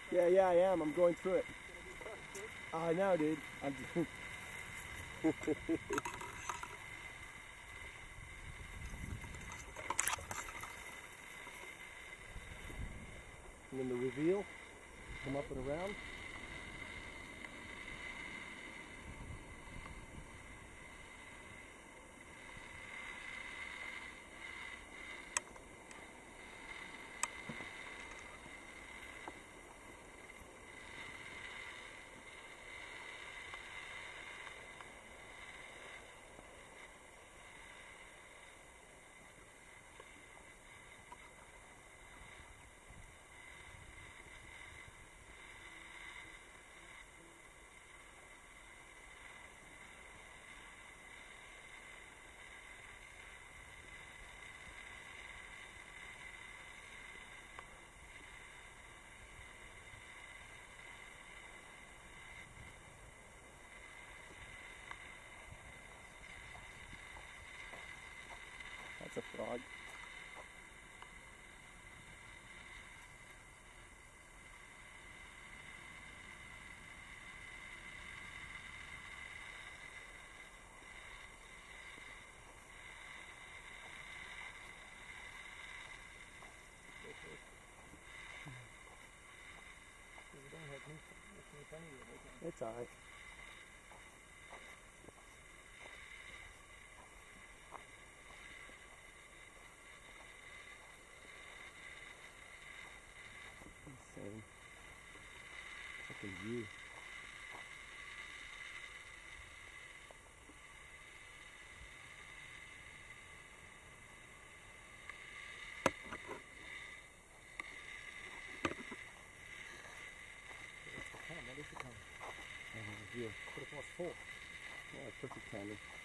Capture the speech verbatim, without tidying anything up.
Yeah, yeah, I am. I'm going through it. I know, dude. I'm just... And then the reveal, come up and around. That's a frog. It's alright. Insane. Fucking view. What is the time? And the view. Quarter past four. Yeah, perfect timing.